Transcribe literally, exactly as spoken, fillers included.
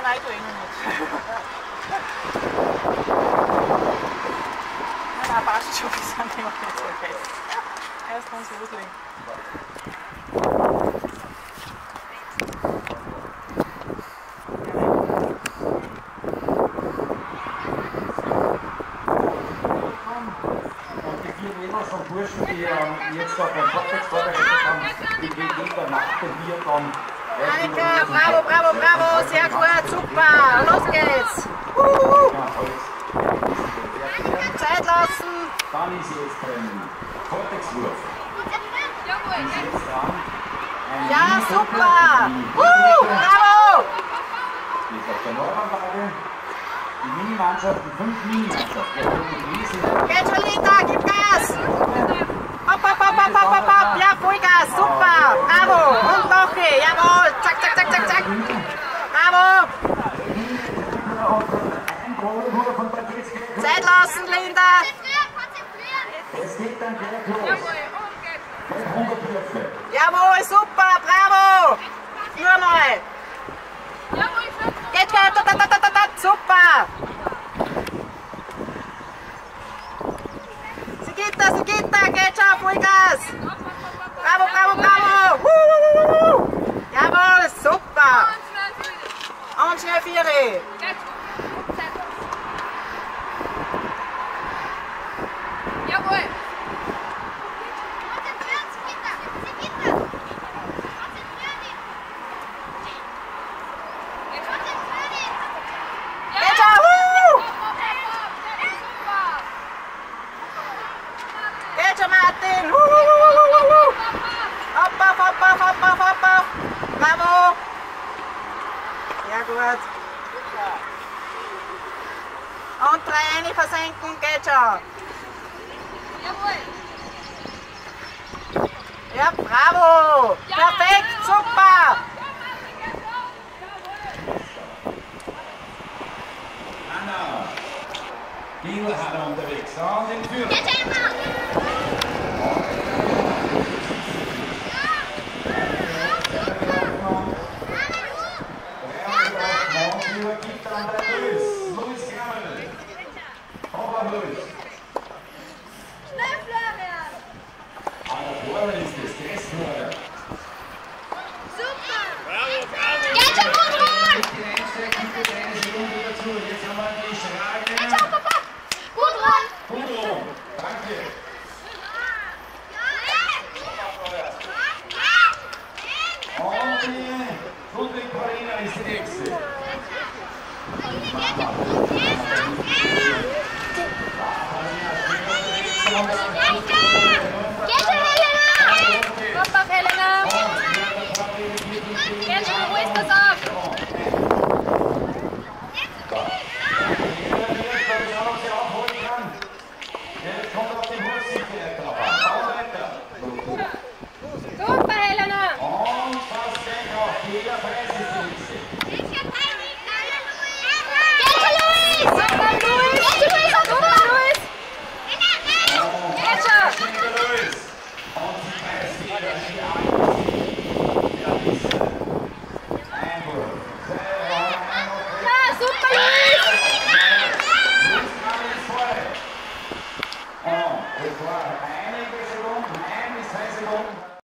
nein, du eh noch nicht. Nein, nein, passt schon, wir sind immer nicht so fest. Erst uns loslegen. Von Burschen, die ähm, jetzt da beim Kopfwechsel vorbereitet haben, die gehen jeder nach dem Bier dann. Annika, bravo, bravo, bravo, sehr gut, super, los geht's. Uhuhu. Zeit lassen. Dann ist sie jetzt drin. Vortexwurf. Ist jetzt dran. Ja, super. Uh, bravo. Ist auf der Neuanlage. Die Mini-Mannschaften, fünf Mini-Mannschaften. Geht schon, Linda, gib Gas! Hopp, hopp, hopp, hopp, hopp, hopp, hopp, ja, Vollgas, super, bravo, und noch hier, jawohl, zack, zack, zack, zack, zack, bravo! Zeit lassen, Linda! Es geht dann gleich los. hundert Würfe. Jawohl, super, bravo! Nur mal! Geht, geht, da, da, da, da, da, super! Sigita, Sigita, geht schon, Vollgas! Bravo, bravo, bravo! Huhuhuhu. Jawohl, super! Und schnell Vieri! Jawohl! Geht schon, huhu. Geht schon, Martin! Huhuhuhuhu. Hopp, hopp, hopp, hopp, hopp, hopp, hopp, hopp! Bravo! Ja, gut! Und drei eine versenken, geht schon! Ja, bravo! Perfekt, super! Anna. Bielhaar unterwegs. An den Führer. Gibt an der Luis. Luis Grammel. Ober Luis. Schnell, Florian! An der Tore ist es. Grässtore. Super! Bravo, bravo! Geht schon, Gudrun! Die Einsteigen für eine Sekunde dazu. Jetzt haben wir die Schrage. Geht schon, Papa! Gudrun! Gudrun. Danke. Und die Ludwig Parina ist die nächste. Papa, Helena! Geht schon, wo ist das auf? Super, Helena! Und fast gleich auf jeder Preis ist die nächste. Geht schon, Luis! Super, Luis! Geht schon, Luis! Super, Luis! Geht schon! Luis. Und die Preisgeber, die Einwurf. Ja, super, Luis! Und es war einige Sekunden, ein bis zwei Sekunden.